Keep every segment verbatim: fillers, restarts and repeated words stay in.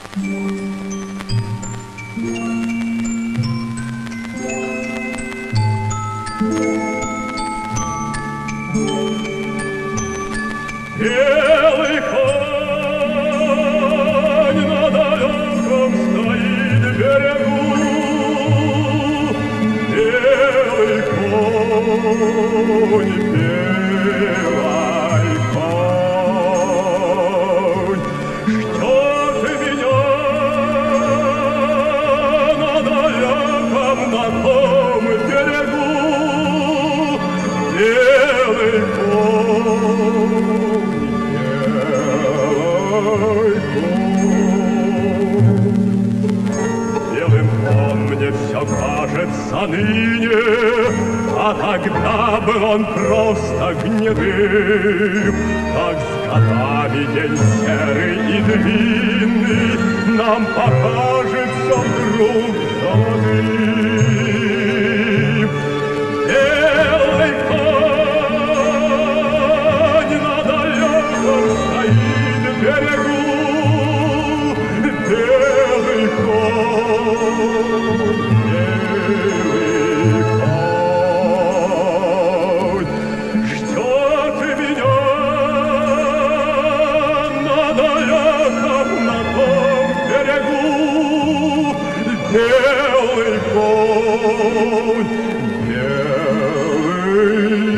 Белый конь на далеком стоит берегу, белый конь, белый конь, ждет меня на далеком на том берегу, белый конь. Белым он мне все кажется ныне, а тогда был он просто гнедым. Как с годами день серый и длинный нам покажется вдруг золотым. Белый конь на далеком стоит берегу, белый конь, белый конь, ждет меня на далеком на том берегу, белый конь, белый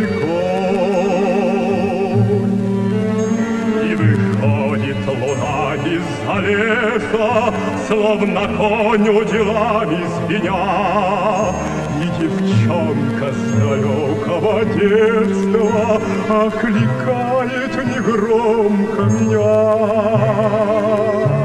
конь. И выходит луна из-за леса, словно конь делами звеня, и девчонка с далекого детства окликает негромко меня.